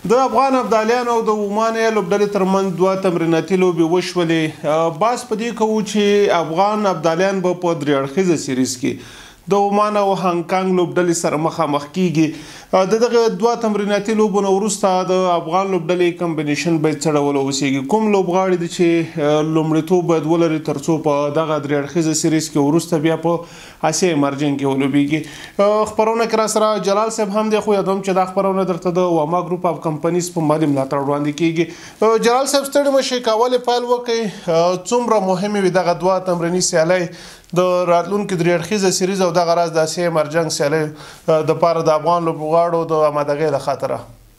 د افغان ابدالیانو او د عمان لوبډلې ترمنځ دوه تمریناتي لوبې وشولې. باس په دې کوو چې افغان ابدالیان به په درې اړخیزه سیریز کې د عمان او هانګ کانګ لوبډلې سره مخامخ کیږي. د دغه دوه تمریناتي لوبو نه وروسته د افغان لوبډلې کمبینیشن باید څه ډول اوسیږي، کوم لوبغاړي دي چې لومړیتوب باید ولري ترڅو په دغه درې اړخیزه سیریز کې وروسته بیا په اسیا مرجن کې ولوبیږي. خبرونه کې را سره جلال صاحب هم دی، خو یادوم چې دا خبرونه درته د واما ګروپ اف کمپنیز په مالي ملاتړ وړاندې کیږي. جلال صاحب ستړي مشي، کولې پیل وکړي څومره مهمې وي دغه دوه تمریني سیالۍ د راتلونکي درې اړخیزه سیریز او دغه راز د اسیا مرجنګ سیالۍ د پاره د افغان لوبغاړو د آمادګۍ له خاطره؟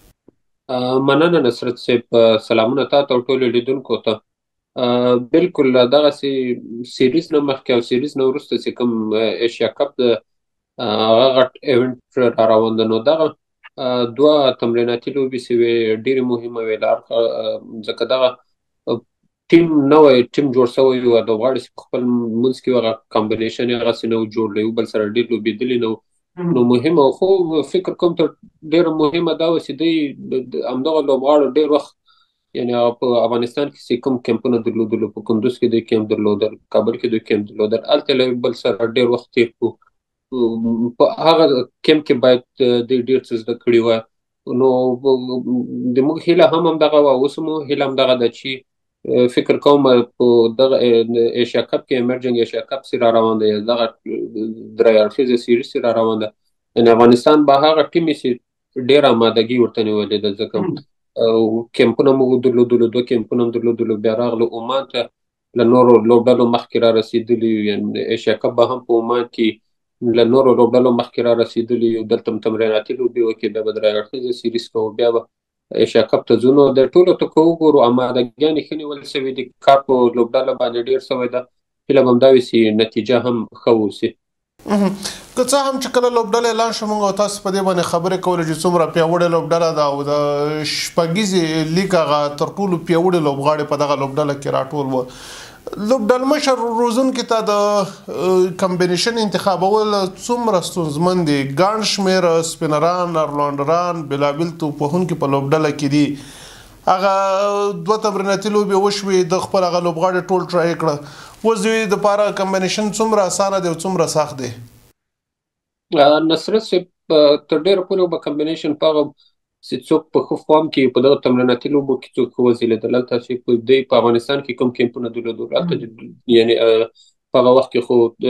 مننه نصرت صاحب، سلامونه تا ته او ټولو لیدونکو ته. بالکل دغسې سیریز نه مخکې او سیریز نه وروسته چې کوم ایشیا کپ د هغه غټ ایونټ را روان ده، نو دغه دوه تمریناتي لوبې چې وې ډېرې مهمه وې، ځکه دغه ټیم نوی ټیم جوړ شوی و، د غواړي چې په خپل منځ کې هغه کمبینیشن یې هغسې نه و جوړ، له یو بل سره ډېر لوبېدلي نه و. نو مهمه خو فکر کوم تر ډېره مهمه دا وه چې دوی همدغه لوبغاړو ډېر وخت یعنې په افغانستان کې چې کوم کیمپونه درلودلو، په کندوز کې دوی کیمپ درلودل، کابل کې دوی کیمپ درلودل، هلته له یو بل سره ډېر وخت تېر کړو. په هغه کیمپ کې باید دوی ډېر څه زده کړي وای. نو د موږ هیله هم همدغه وه، اوس مو هیله همدغه ده چې فکر کوم په دغه ایشیا کپ کې ایمرجنګ ایشیا کپ چې را روان دی، دغه درې اړخیزه سیریز چې را روان ده، یعنې افغانستان به هغه ټیم وي چې ډېره آمادګي ورته نیولې ده، ځکه کیمپونه موږ درلودلو، دوه کیمپونه هم درلودلو، بیا راغلو عمان ته له نورو لوبډلو مخکې را رسېدلي یو، یعنې ایشیا کپ به هم په عمان کې له نورو لوبډلو مخکې را رسېدلي یو، دلته هم تمریناتي لوبې وکړې، بیا به درې اړخیزه سیریز کوو، بیا به ایشیا کپ ته ځو. نو د ټولو ته که وګورو آمادګیانې ښه نیول سوي دي، کار په لوبډله باندې ډېر سوی ده، هیله به همدا وي چې نتیجه هم ښه واوسي. که څه هم چې کله لوبډله اعلان شو، موږ او تاسو په دې باندې خبرې کولې چې څومره پیاوړې لوبډله ده او د شپږیزې لیګ هغه تر ټولو پیاوړي لوبغاړي په دغه لوبډله کې راټول وو. لوبډل مشر روزونکي ته د کمبینیشن انتخابول څومره ستونزمن دي؟ ګڼ شمېر سپینران، اورلاندران، بېلابېل توپوهونکي په لوبډله کې دي. هغه دوه تمریناتي لوبې وشوې، د خپل هغه لوبغاړي ټول ټرای کړه. اوس د دوی دپاره کمبینیشن څومره اسانه دی او څومره سخت دی؟ نصرت صاحب، تر ډېره پورې به کمبینیشن په هغه چې څوک په ښه فارم کې په دغه تمریناتي لوبو کې څوک ښه وځلېدل، هلته چې دوی په افغانستان کې کوم کیمپونه درلودل، هلته یعنې په هغه وخت کې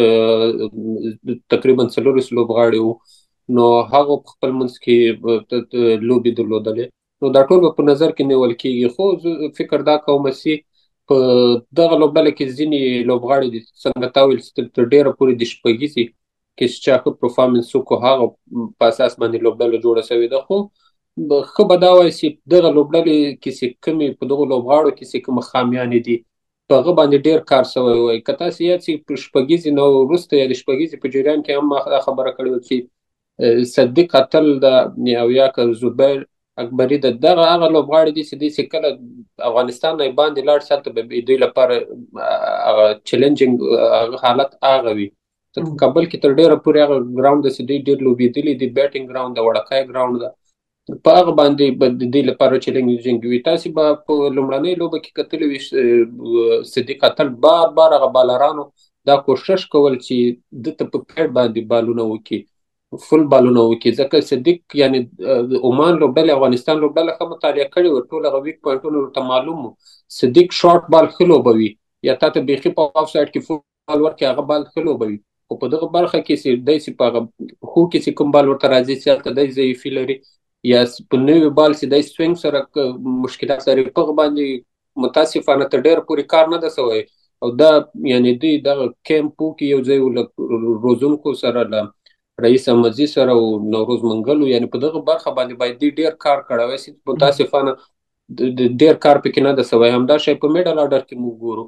خو تقریبا 14 لوبغاړي وو، نو هغو په خپل منځ کې لوبې درلودلې. نو دا ټول به په نظر کې نیول کېږي، خو زه فکر دا کوم چې په دغه لوبډله کې ځینې لوبغاړي دي، څنګه تا ویل چې تر ډېره پورې د شپږیزې کې چې چا ښه پرفارمنس وکړو، هغه په اساس باندې لوبډله جوړه شوې ده. خو ښه به دا وایي چې دغه لوبډلې کې چې کومې په دغو لوبغاړو کې چې کومه خامیانې دي، په هغه باندې ډېر کار شوی وای. که تاسې یاد شي په شپږیزې نه وروسته یا د شپږیزې په جریان کې هم ما دا خبره کړې وه چې صدیق اتل د او یا که زبیر اکبري د دغه هغه لوبغاړي دي چې دوی چې کله افغانستان نه باندې لاړ شي، هلته به دوی لپاره هغه چیلنجینګ حالت هغه وي. کابل کې تر ډېره پورې هغه ګراونډ ده چې دوی ډېر لوبېدلي دي، بیټینګ ګراونډ ده، وړکی ګراونډ ده، په هغه باندې به د دې لپاره چیلنجینګ وي. تاسې به په لومړنۍ لوبه کې کتلي وي صدیق اتل بار بار هغه بالرانو دا کوشش کول چې ده ته په پیډ باندې بالونه وکړي، فل بالونه وکړي، ځکه صدیق یعنې د عمان لوبډلې افغانستان لوبډله ښه مطالعه کړې وه، ټول هغه ویک پوینټونه ورته معلوم وو. صدیق شارټ بال ښه لوبوي، یا تا ته بیخي په آف سایډ کې فل بال ورکړي، هغه بال ښه لوبوي. خو په دغه برخه کې چې دی چې په هغه هو کې چې کوم بال ورته راځي چې هلته دی ضعیفي لري، یا په نوي بال چې دی سوینګ سره مشکلات لري، په هغه باندې متاسفانه تر ډېره پورې کار نه ده شوی. او دا یعنې دوی دغه کیمپو کې یو ځای له روزونکو سره، له رئیس احمدزي سره او نوروز منګل، یعنې په دغه برخه باندې باید دوی ډېر کار کړی وای چې متاسفانه ډېر کار پکې نه ده شوی. همدا شی په میډل آرډر کې موږ ګورو.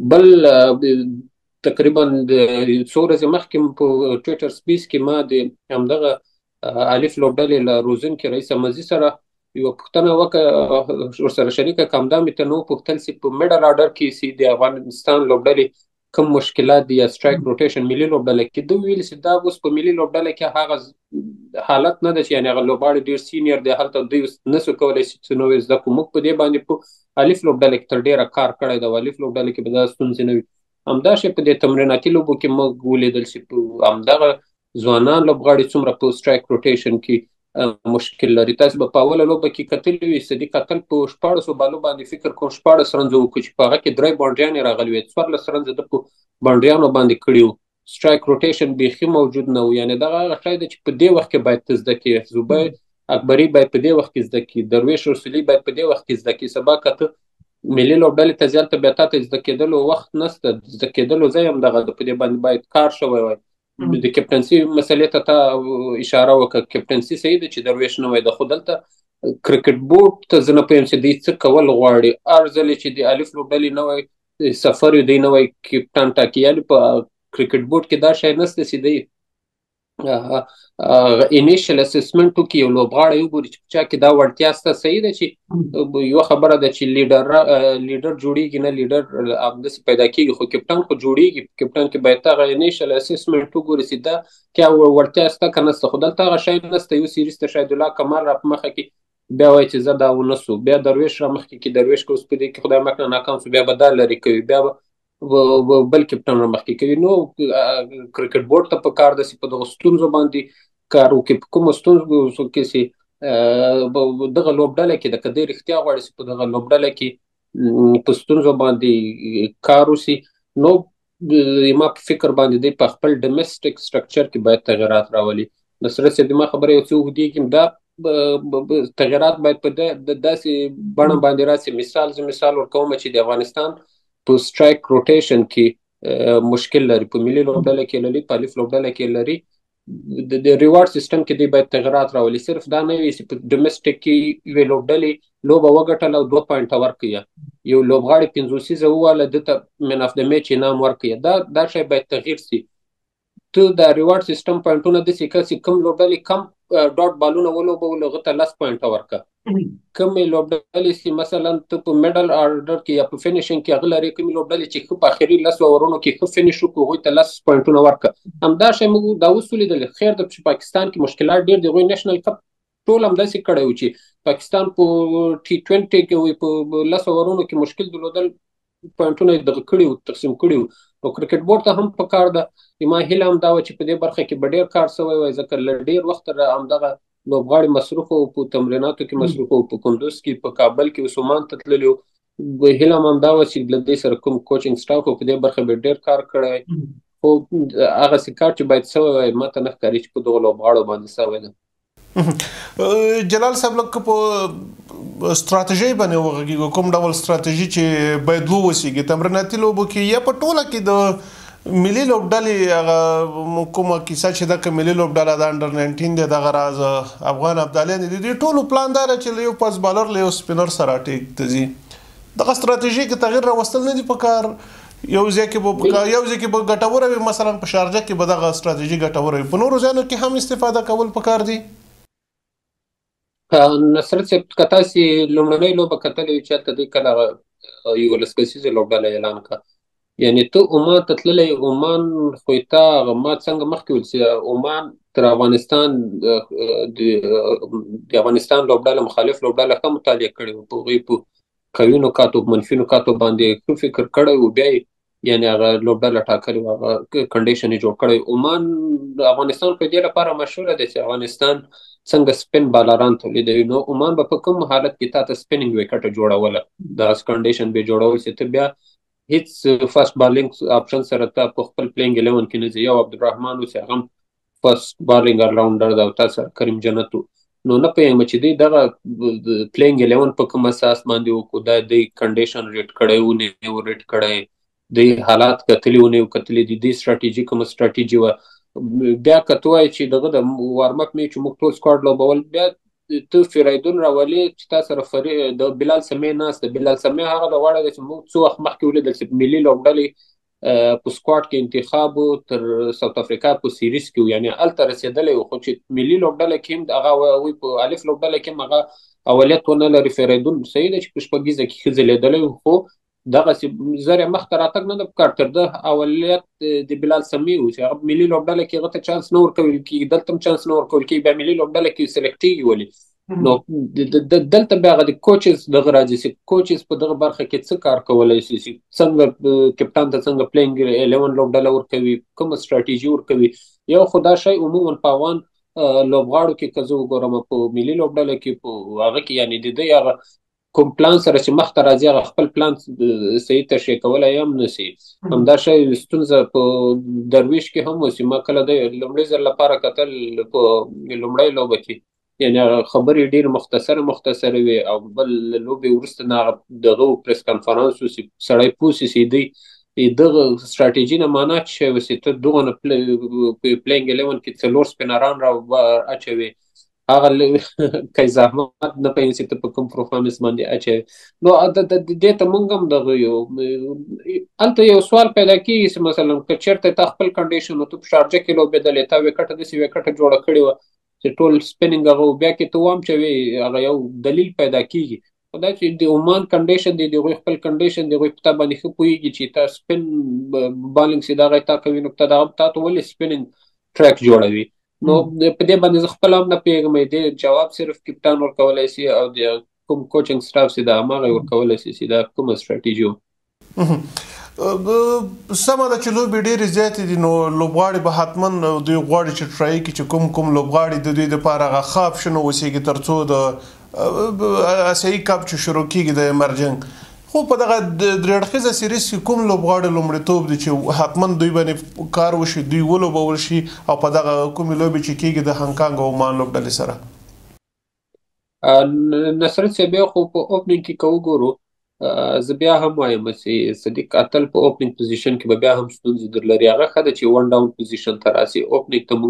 بل تقریبا څو ورځې مخکې په ټویټر سپیس کې ما د همدغه الف لوبډلې له روزونکي رئیس احمدزي سره یوه پوښتنه وکړه، ورسره شریکه کړه. همدا مې ته نه وپوښتل چې په میډل آرډر کې چې د افغانستان لوبډلې کوم مشکلات دي یا سترایک روټیشن ملي لوبډله کې دوی ویل چې دا اوس په ملي لوبډله کې هغه حالت نه ده چې یعنې هغه لوبغاړي ډېر سینیر دی هلته دوی نسو کولی چې نوې زده کړو موږ په دې باندې په الف لوبډله کې تر ډېره کار کړی دی او الف لوبډله کې به دا ستونزې نه وي همداشې په دې تمریناتي لوبو کې موږ ولیدل چې په همدغه ځوانان لوبغاړي څومره په سترایک روټیشن کې مشکل لري تاسو به په اوله لوبه کې کتلي وي صدیق قتل په 14 بالو باندې فکر کوم 14 رنزه وکړو چې په هغه کې 3 بانډیانې راغلي وي 14 رنزه د په بانډیانو باندې کړي وو سترایک روټیشن بیخي موجود نه و یعنې دغه هغه شی دی چې په دې وخت کې باید ته زده کړې زبیر اکبري باید په دې وخت کې زده کړي درویش رسولي باید په دې وخت کې زده کړي سبا که ته ملي لوبډلې ته زیات بیا تا ته زده کېدلو وخت نشته زده کېدلو ځای هم دغه په دې باندې باید کار شوی وای د کپټنسي مسلې ته اشاره وکړه کپټنسي صحیح ده چې درویش نه وای د خو دلته کرکټ بورډ ته زه نه پوهیم چې دوی څه کول غواړي هر ځل چې د الف لوبډلې نوی سفر دوی نوی کپټان ټاکي یعنې په کرکټ بورډ کې دا شی نشته چې دوی انیشل اسسمنټ وکړي یو لوبغاړی وګوري چې چا کې دا وړتیا سته صحیح ده چې یو خبره ده چې لیډر جوړیږي نه لیډر همداسې پیدا کېږي خو کپټان خو جوړیږي کپټان کې باید هغه انیشل اسسمنټ وګوري چې دا کیا وړتیا سته که نسته خو دلته هغه شی نسته یو سیریز ته شاهد الله کمال را په مخه کې بیا وایي چې زه دا ونسو بیا درویش را مخکې کې درویش که اوس په دې کې خدای مکړه ناکام شو بیا به دا لرې کوي بیا بل کپټان را مخکې کوي نو کرکټ بورډ ته په کار ده چې په دغه ستونزو باندې کار وکړي په کومو ستونزو کې چې دغه لوبډله کې د که دی رښتیا غواړي چې په دغه لوبډله کې په ستونزو باندې کار وشي نو ما په فکر باندې دی په خپل ډومېسټک سټرکچر کې باید تغیرات راولي نصرت صاحب ما خبره یو څه اوږدېږي دا تغیرات باید په داسې بڼه باندې راسي مثال ورکوم چې د افغانستان په سترایک روټیشن کې مشکل لري په ملي لوبډله کې لري په الف لوبډله کې لري د ریوارډ سیستم کې دی باید تغیرات راولي صرف دا نه وي چې په ډومېسټک کې یوې لوبډلې لوبه وګټله او 2 پوینټه ورکړي یو لوبغاړي 50 سیزه وواله ده ته مین اف د میچ انعام ورکړي دا شی باید تغییر سي ته د ریوارډ سیستم پوینټونه داسې کړه چې کوم لوبډلې کم ډاټ بالونه ولوبول هغه ته 10 پوینټه ورکړه کومې لوبډلې چې مثلا ته په میډل آرډر کې یا په فینیشنګ کې هغه لري کومې لوبډلې چې ښه په آخري 10 اورونو کې ښه فینیش وکړو هغوی ته 10 پوینټونه ورکړه همدا شی موږ دا اوس ولیدل خیر د پاکستان کې مشکلات ډېر دي هغوی نیشنل کپ ټول همداسې کړی و چې پاکستان په ټي 20 کې په 10 اورونو کې مشکل درلودل پوینټونه یې دغه کړي وو تقسیم کړي وو او کرکټ بورډ ته هم په کار ده ما هیله هم دا وه چې په دې برخه کې به ډېر کار شوی وای ځکه له ډېر وخته همدغه لوبغاړي مصروف او په تمریناتو کې مصروف او په کندوز کې په کابل کې اوس عمان ته تللي وو هیله هم همدا وه چې له دې سره کوم کوچینګ سټاف او په دې برخه به ډېر کار کړی خو هغسې کار چې باید شوی وای ما ته نه ښکاري چې په دغو لوبغاړو باندې شوی ده جلال صاحب لکه په ستراتیژۍ باندې وغږیږو کوم ډول ستراتیژي چې باید ووسیږي تمریناتي لوبو کې یا په ټوله کې د ملي لوبډلې هغه کومه کیسه چې ده که ملي لوبډله د انډر 19 دی دغه راز افغان ابدالیان دي د دې ټولو پلان دا ده چې له یو پاس بالر له یو سپینر سره ټیک ته ځي دغه ستراتیژي کې تغیر راوستل نه دي په کار یو ځای کې به ګټوره وي مثلا په شارجه کې به دغه ستراتیژي ګټوره وي په نورو ځایونو کې هم استفاده کول په کار دي نصرت صاحب که تاسې لومړنۍ لوبه کتلې وي چې هلته دوی کله 11 کسیزه لوبډله اعلان کړه یعنې ته عمان ته تللی عمان خو تا ما څنګه مخکې ویل چې عمان تر افغانستان د افغانستان لوبډله مخالف لوبډله ښه مطالعه کړې وه په هغوی په قوي نکاتو منفي نکاتو باندې ښه فکر کړی و بیا یعنې هغه لوبډله ټاکلې وه هغه کنډیشن یې جوړ کړی عمان د افغانستان په دې لپاره مشهوره دی چې افغانستان څنګه سپین بالران تولیدوي نو عمان به په کوم حالت کې تا ته سپیننګ وکټه جوړوله دغسې کنډیشن به یې جوړول چې ته بیا هیڅ فرست بالینګ اپشن سره ته په خپل پلینګ 11 کې نه ځي یو عبدالرحمن و چې هغه هم فرست بالینګ الراونډر ده او تا سره کریم جنت نو نه پوهېږم چې دوی دغه پلینګ 11 په کوم اساس باندې وکړو دا دوی کنډیشن ریټ کړی و نه و ریټ کړی دوی حالات کتلي و نه و کتلي دي دوی سټراټیجي کومه سټراټیجي وه بیا که ته وایې چې دغه د وارمپ میچ موږ ټول سکواډ لوبول بیا ته فریدون راولې چې تا سره د بلال سمې ناست بلال سمې هغه د غواړی ده چې موږ څو وخت مخکې ولیدل چې ملي لوبډلې په سکواډ کې انتخاب تر ساوت افریقا په سیریز کې یعنې هلته رسېدلی و خو چې ملي لوبډله کې هم هغه هغوی په الف لوبډله کې هم هغه اولیت ونه لري فریدون صحیح ده چې په شپږیزه کې ښه ځلېدلی و خو دغسې زر یې مخته راتګ نه ده پکار. تر ده اولویت د بلال سمي و چې هغه ملي لوبډله کې هغه ته چانس نه ورکول کېږي، دلته هم چانس نه ورکول کېږي، بیا ملي لوبډله کې سلیکټېږي ولې. نو دلته بیا هغه د کوچز دغه راځي چې کوچز په دغه برخه کې څه کار کولی شي، څنګه کپتان ته څنګه پلینګ 11 لوبډله ورکوي، کومه ستراتیژي ورکوي. یو خو دا شی عموما په افغان لوبغاړو کې که زه وګورم په ملي لوبډله کې په هغه کې یعنې د دوی هغه کوم پلان سره چې مخته راځي هغه خپل پلان صحیح تشریح کولی هم نشي. همدا شی ستونزه په درویش کې هم وسي. ما کله د لومړي ځل لپاره کتل په لومړۍ لوبه کې، یعنې خبرې ډېرې مختصرې وي او بل لوبې وروسته نه هغه دغه پریس کنفرانس وسي، سړی پوه سي چې دوی دغه ستراتیژي نه معنا څه شی وسي. ته دغونه پلینګ 11 کې 4 سپینران را اچوي، هغه که زحمت نه پوهېږي چې ته په کوم پرفارمنس باندې اچوي. نو دې ته موږ هم دغه یو هلته یو سوال پیدا کېږي چې مثلا که چېرته تا خپل کنډیشن و ته په شارجه کې لوبېدلې، تا وکټه داسې وکټه جوړه کړې وه چې ټول سپیننګ هغه بیا کې ته واچوې، هغه یو دلیل پیدا کېږي. خو دا چې د عمان کنډیشن دی، د هغوی خپل کنډیشن دی، هغوی په تا باندې ښه پوهېږي چې تا سپین بالینګ چې دغه تا کوي، نو ته دغه تا ته ولې سپیننګ ټریک جوړوي. نو په دې باندې زه خپله هم نه پوهېږم دې جواب صرف کپتان ورکولی شي او د کوم کوچنګ سټاف چې د هماغه ورکولی شي چې دا کومه سټراتیژي وه. سمه ده چې لوبې ډېرې زیاتې دي، نو لوبغاړي به حتما دوی غواړي چې ټرای کړي چې کوم لوبغاړي د دوی دپاره هغه ښه آپشن اوسېږي تر څو د اسیایي کپ چې شروع کېږي د ایمرجنګ. خو په دغه درې اړخیزه سیریز کې کوم لوبغاړي لومړیتوب دی چې حتما دوی باندې کار وشي، دوی ولوبول شي، او په دغه کومې لوبې چې کېږي د هانګ او عمان لوبډلې سره؟ نصرت صاحب خو په اوپننګ کې که وګورو، زه بیا هم وایم چې صدیق اتل په اوپننګ پوزیشن کې به بیا هم ستونزې در لري. هغه ښه ده چې ون ډاون پوزیشن ته راسي. اوپننګ ته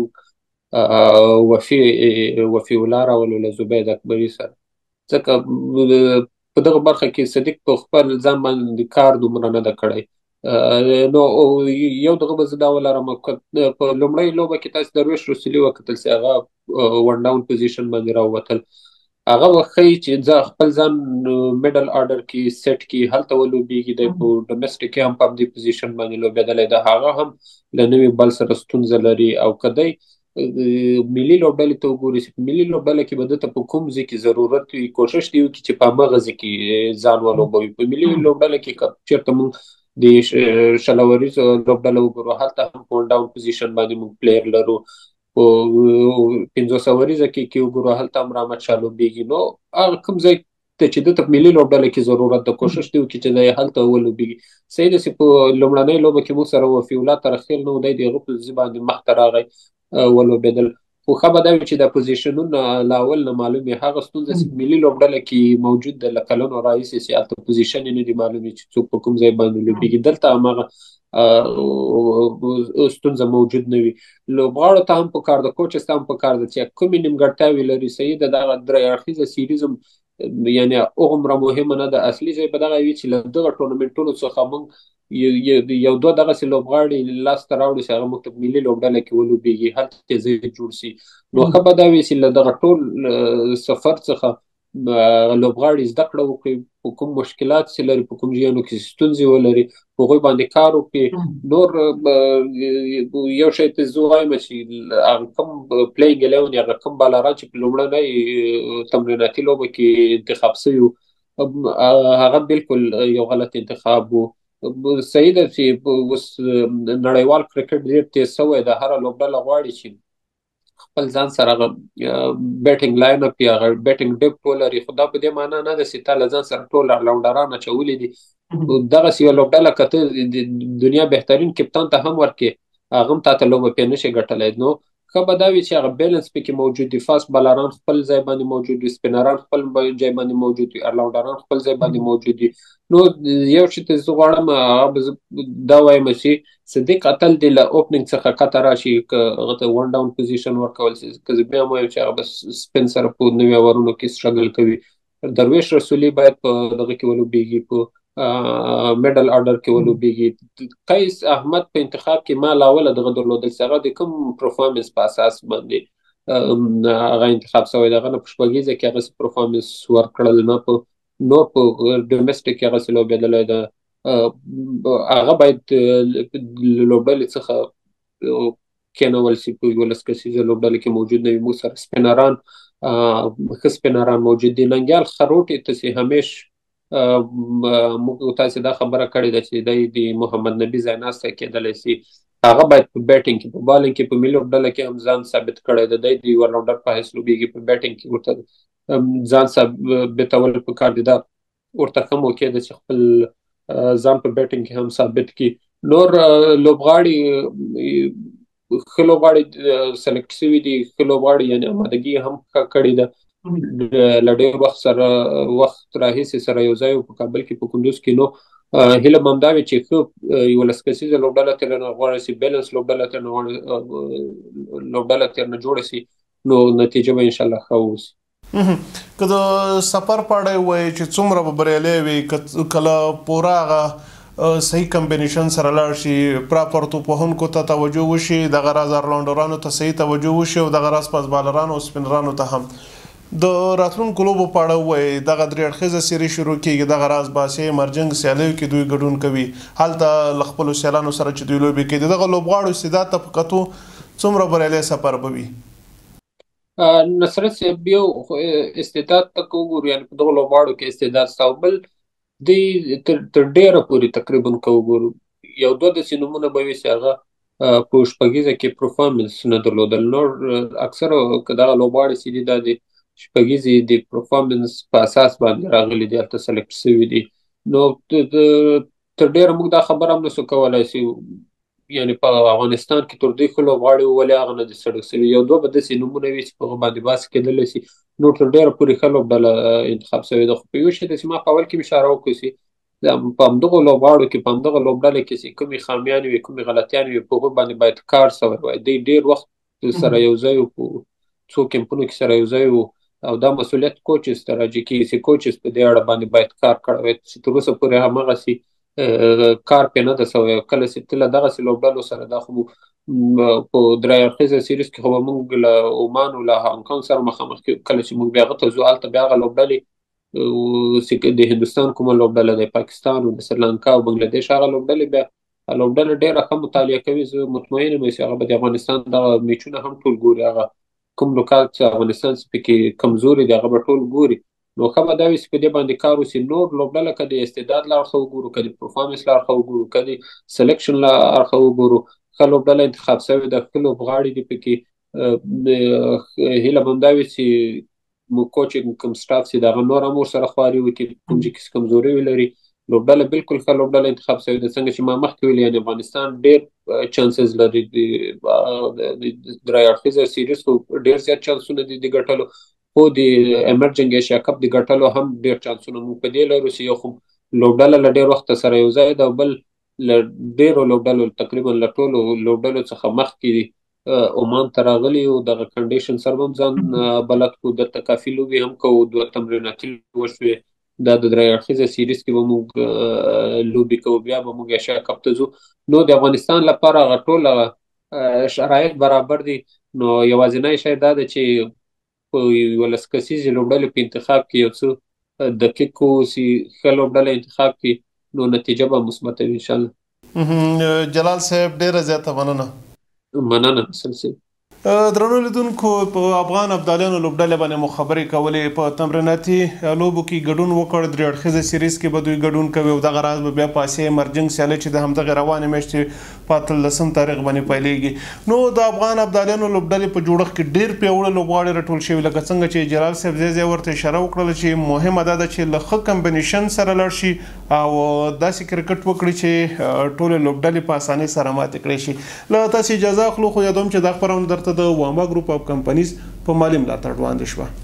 موږ وفي الله راولو له زبید اکبري سره، ځکه په دغه برخه کې صدیق په خپل ځان باندې کار دومره نه ده کړی. نو یو دغه به زه دا ولرم، په لومړۍ لوبه کې تاسو درویش رسولي وکتل چې هغه ون ډاون پوزیشن باندې راووتل، هغه وښیي چې زه خپل ځان میډل آرډر کې سیټ کې هلته ولوبېږي. دی په ډومسټک کې هم په همدې پوزیشن باندې لوبېدلی ده، هغه هم له نوي بل سره ستونزه لري. او که دی ملي لوبډلې ته وګوري چې په ملي لوبډله کې به دته په کوم ځای کې ضرورت وي، کوشش دې وکړي چې په همغه ځای کې ځان ولوبوي. په ملي لوبډله کې که چېرته موږ د شلوریزو لوبډله وګورو، هلته هم په ون ډاون پوزیشن باندې موږ پلیر لرو. په 500 وریزه کې وګورو، هلته هم رحمت شاه لوبېږي. نو هغه کوم ځای ته چې دته په ملي لوبډله کې ضرورت ده، کوشش دې وکړي چې دی هلته ولوبېږي. صحیح ده چې په لومړنۍ لوبه کې موږ سره وفي الله ترخیل نه و، دی د هغه په ځای باندې مخته راغی ولوبېدل. خو ښه به دا وي چې دا پوزیشنونه له اول نه معلوم وي. هغه ستونزه چې ملي لوبډله کې موجود ده له کلونو راهیسې چې هلته پوزیشن یې نه دي معلوم چې څوک په کوم ځای باندې لوبېږي، دلته هماغه ستونزه موجود نه وي. لوبغاړو ته هم پکار ده، کوچز ته هم پکار ده چې کومې نیمګړتیاوې لري. صحیح ده دغه درې اړخیزه سیریز هم یعنې هغومره مهمه نه ده. اصلي ځای به دغه وي چې له دغه ټورنمنټونو څخه موږ یو دوه دغسې لوبغاړي لاسته راوړو چې هغه موږ ته په ملي لوبډله کې ولوبېږي، هلته ځای جوړ شي. نو ښه به دا وي چې له دغه ټول سفر څخه لوبغاړي زده کړه وکړي، په کوم مشکلات چې لري، په کوم ځایونو کې ستونزې ولري، په هغوی باندې کار وکړي. نور یو شی ته زه وایم چې هغه کوم پلینګ 11 هغه کوم بالران چې په لومړنۍ تمریناتي لوبه کې انتخاب شوي وو، هغه بالکل یو غلط انتخاب وو. صحیح ده چې اوس نړیوال کرکټ ډېر تیز شوی ده، هره لوبډله غواړي چې خپل ځان سره هغه بیټینګ لاین اپ یا هغه بیټینګ ډیپټ ولري. خو دا په دې معنا نه ده چې تا له ځان سره ټول راونډران اچولي دي. دغسې یوه لوبډله که ته د دنیا بهترین کپتان ته هم ورکړې، هغه هم تا ته لوبه پرې نشي ګټلی. نو ښه به دا وي چې هغه بیلنس پکې موجود وي، فاست بالران خپل ځای باندې موجود وي، سپینران خپل ځای باندې موجود وي، راونډران خپل ځای باندې موجود وي. نو یو شي ته زه غواړم هغه به دا وایم چې صدیق اتل دې له اوپننګ څخه کته راشي، که هغه ته ون ډاون پوزیشن ورکول شي. که زه بیا هم وایم چې هغه به سپین سره په نوي اورونو کې سټرګل کوي. درویش رسولي باید په دغه کې ولوبېږي، په میډل آرډر کې ولوبېږي. قیس احمد په انتخاب کې ما له اوله دغه درلودل چې هغه د کوم پرفارمنس په اساس باندې هغه انتخاب شوی دی. هغه نه په شپږیزه کې هغسې پرفارمنس ورکړل، نه په نور په ډومسټک کې هغسې لوبېدلی ده. هغه باید لوبډلې څخه کېنول شي. په 11 کسیزه لوبډلې کې موجود نه وي. موږ سره سپینران ښه سپینران موجود دي. ننګیال خروټې تاسې همیش موږ تاسې دا خبره کړې ده چې دی د محمد نبي ځایناستی کېدلی شي. هغه باید په بیټینګ کې، په بالینګ کې، په ملي لوبډله کې هم ځان ثابت کړی ده. دی د یو راونډر په حیث لوبېږي. په بیټینګ کې ورته ځان ثابتول پکار دي. دا ورته ښه موقع ده چې خپل ځان په بیټینګ کې هم ثابت کړي. نور لوبغاړي ښه لوبغاړي سلیکټ شوي دي. ښه لوبغاړي یعنې آمادګي هم ښه کړې ده. له ډېر وخت راهیسې سره یو ځای په کابل کې په کندوز کې. نو هیله مې همدا وي چې ښه 11 کسیزه لوبډله ترېنه غوره شي، بیلنس لوبډله ترېنه جوړه شي، نو نتیجه به انشاءالله ښه واوسي. که د سفر په اړه ووایې چې څومره به بریالی وي، کله پوره هغه صحیح کمبینیشن سره لاړ شي، پراپر توپوهونکو ته توجه وشي، دغه راز آلراونډرانو ته صحیح توجه وشي، او دغه راز پاس بالرانو او سپینرانو ته هم. د راتلونکو لوبو په اړه ووایې، دغه درې اړخیزه سیري شروع کېږي، دغه راز باسي مرجنګ سیالیو کې دوی ګډون کوي، هلته له خپلو سیالانو سره چې دوی لوبې کوي، دغه لوبغاړو استعداد ته په کتو څومره بریالی سفر به وي؟ نصرت صاحب یو استعداد ته که وګورو، یعنې په دغو لوبغاړو کې استعداد شته، او بل دوی تر ډېره پورې تقریبا که وګورو یو دوه داسې نومونه به وي چې هغه په شپږیزه کې پرفارمنس نه درلودل. نور اکثره که دغه لوبغاړي چې دي دا د شپږیزې د پرفارمنس په اساس باندې راغلي دي، هلته سلیکټ شوي دي. نو تر ډېره موږ دا خبره هم نسو کولی چې یعنې په افغانستان کې تر دوی ښه لوبغاړي ولې هغه نه دي سړک شوي. یو دوه به داسې نومونه وي چې په هغه باندې بحث کېدلی شي. نور تر ډېره پورې ښه لوبډله انتخاب شوې ده. خو په یو شي ده چې ما په اول کې اشاره وکړو چې په همدغو لوبغاړو کې، په همدغه لوبډله کې چې کومې خامیانې وي، کومې غلطیانې وي، په هغوی باندې باید کار شوی وای. دوی ډېر وخت سره یو ځای وو، په څو کیمپونو کې سره یو ځای وو، او دا مسؤلیت کوچز ته راجع کېږي چې کوچز په دې اړه باندې باید کار کړی وای، چې تر اوسه پورې همغسې کار پې نه ده شوی. کله چې ته له دغسې لوبډلو سره، دا خو په درې اړخیزه سیریز کې خو به موږ له عمان او له هانګ کانګ سره مخامخ کېږو. کله چې موږ بیا هغه ته ځو، هلته بیا هغه لوبډلې د هندوستان کومه لوبډله د پاکستان او د سریلانکا او بنګلادیش هغه لوبډلې بیا لوبډله ډېره ښه مطالعه کوي. زه مطمئن یم چې هغه به د افغانستان دغه میچونه هم ټول ګوري. هغه کوم نکات چې افغانستان چې پکې کمزوري دي هغه به ټول ګوري. نو ښه به دا وي چې په دې باندې کار وشي. نور لوبډله که د استعداد له اړخه وګورو، که د پرفارمنس له اړخه وګورو، که د سلیکشن له اړخه وګورو، ښه لوبډله انتخاب شوې ده، ښه لوبغاړي دي پکې. هیله به همدا وي چې کوچینګ کوم سټاف چې د هغه نور هم ورسره خواري وکړي، کوم چې کمزوري ولري. لوبډله بالکل ښه لوبډله انتخاب شوې ده. څنګه چې ما مخکې ویلي، یعنې افغانستان ډېر چانسز لري د درې اړخیزه سیریز خو ډېر زیات چانسونه دي د ګټلو، خو د امرجنګ ایشیا کپ د ګټلو هم ډېر چانسونه موږ په دې لرو چې یو خو لوبډله له ډېر وخته سره یو ځای ده، او بل له ډېرو لوبډلو تقریبا له ټولو لوبډلو څخه مخکې عمان ته راغلي یو. دغه کنډیشن سره هم ځان بلد کړو. دلته کافي لوبې هم کوو، دوه تمریناتي وشوې. دا د درې اړخیزه سیریز کې به موږ لوبې کوو، بیا به موږ ایشیا کپ ته ځو. نو د افغانستان لپاره هغه ټول شرایط برابر دي. نو یوازینی شی دا ده چې په 11 کسیزې لوبډلې په انتخاب کې یو څه دقیق واوسي، ښه لوبډله انتخاب کړي، نو نتیجه به مثبته وي انشاءالله. جلال صاحب ډېره زیاته مننه. نصر صاحب. درنو لیدونکو، په افغان ابدالیانو لوبډلې باندې مو خبرې کولې. په تمریناتي لوبو کې ګډون وکړ. درې اړخیزه سیریز کې به دوی ګډون کوي، او دغه راز به بیا په اسیا مرجنګ سیالۍ چې د همدغې روانې میاشتې په 18 تاریخ باندې پیلېږي. نو د افغان ابدالیانو لوبډلې په جوړښت کې ډېر پیاوړي لوبغاړي راټول شوي، لکه څنګه چې جلال صاحب ځای ورته اشاره وکړله چې مهمه دا ده چې له ښه کمبینیشن سره لاړ شي او داسې کرکټ وکړي چې ټولې لوبډلې په اسانۍ سره ماتې کړی شي. له تاسې اجازه اخلو، خو یادوم چې دا خپرونه درته د واما ګروپ اف کمپنیز په مالي ملاتړ وړاندې شوه.